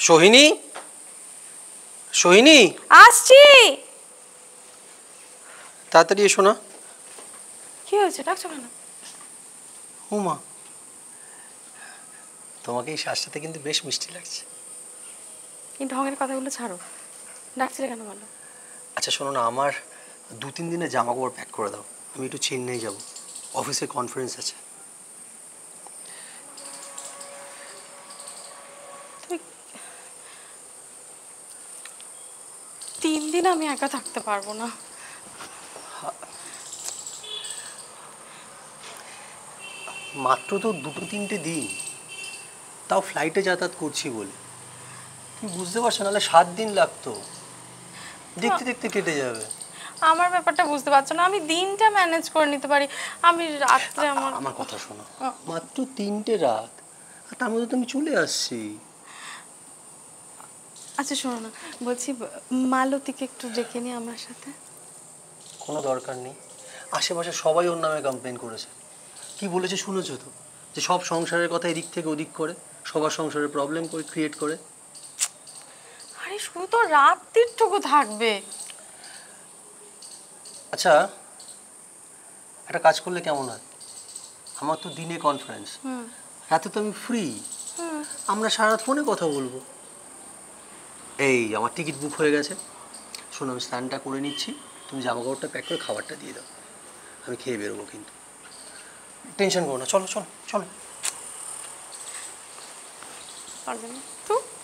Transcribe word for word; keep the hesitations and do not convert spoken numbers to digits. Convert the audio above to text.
সোহিনী, সোহিনী, আসছি। তাড়াতাড়ি এসো না। কি হয়েছে, ডাকছো কেন? উমা, তোমাকে এই শ্বাসটাতে কিন্তু বেশ মিষ্টি লাগছে। এই ঢঙের কথাগুলো ছাড়ো, ডাকছিলে কেন বলো? আচ্ছা শোনো না, আমার দু তিন দিনে জামা কাপড় প্যাক করে দাও, আমি একটু চেন্নাই যাব, অফিসে কনফারেন্স আছে। তিন দিন আমি একা থাকতে পারবো না। মাত্র তো দুটো তিনটে দিন, তাও ফ্লাইটে যাতায়াত করছি বলে। তুমি বুঝতে পারছো, নাহলে সাত দিন লাগতো, দেখতে দেখতে কেটে যাবে। আমার ব্যাপারটা বুঝতে পারছো না, আমি দিনটা ম্যানেজ করে নিতে পারি, আমি রাত্রে আমার আমার কথা শোনো, মাত্র তিনটে রাত, আর তার মধ্যে তো আমি চলে আসছি। আচ্ছা শোনো না, বলছি মালতীকে একটু ডেকে নিই আমার সাথে। কোনো দরকার নেই, আশেপাশে সবাই ওর নামে কমপ্লেন করেছে। কি বলেছে শুনেছো তো, যে সব সংসারের কথা এদিক থেকে ওদিক করে, সবার সংসারে প্রবলেম করে ক্রিয়েট করে। আরে শুধু তো রাত্রিটুকু থাকবে। আচ্ছা একটা কাজ করলে কেমন হয়, আমার তো দিনে কনফারেন্স, রাতে তো আমি ফ্রি, আমরা সারা ফোনে কথা বলবো। এই আমার টিকিট বুক হয়ে গেছে, শোনো আমি স্নানটা করে নিচ্ছি, তুমি জামা কাপড়টা প্যাক করে খাবারটা দিয়ে দাও, আমি খেয়ে বেরোবো, কিন্তু টেনশন করো না, চলো চলো চলো। পারবে না তো।